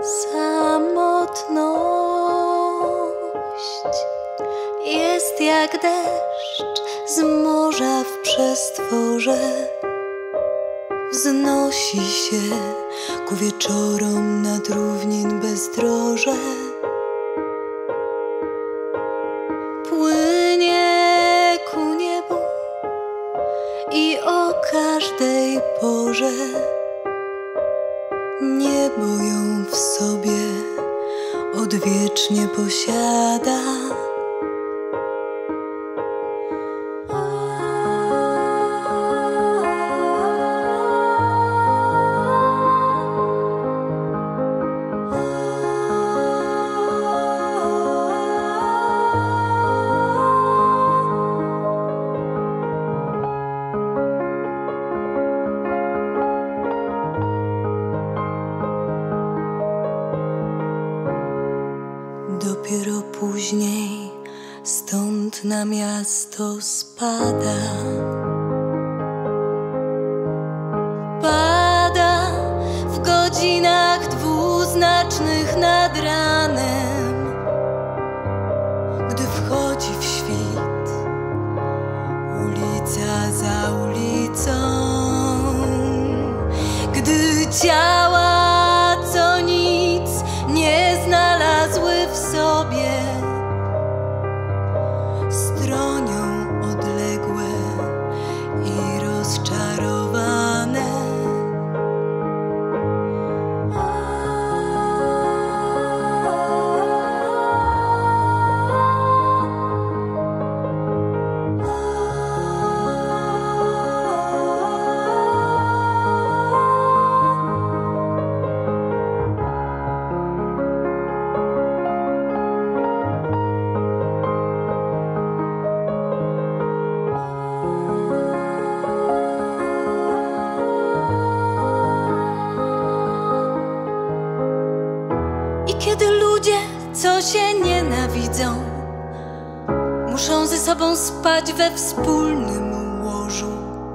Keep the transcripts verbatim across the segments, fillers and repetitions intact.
Samotność jest jak deszcz z morza w przestworze. Wznosi się ku wieczorom nad równin bezdroże. Płynie ku niebu i o każdej porze. Niebo ją w sobie odwiecznie posiada. Dopiero później stąd na miasto spada. Pada w godzinach dwuznacznych nad ranem, gdy wchodzi w świt ulica za ulicą, gdy ciała, co nic nie znalazły w sobie, stronią odległe i rozczarowane. Kiedy ludzie, co się nienawidzą, muszą ze sobą spać we wspólnym łożu,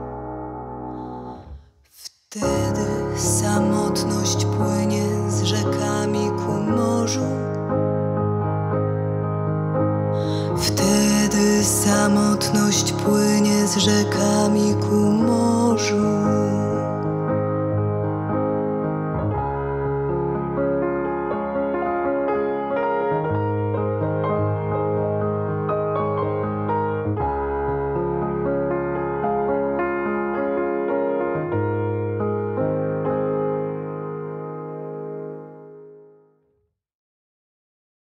wtedy samotność płynie z rzekami ku morzu. Wtedy samotność płynie z rzekami ku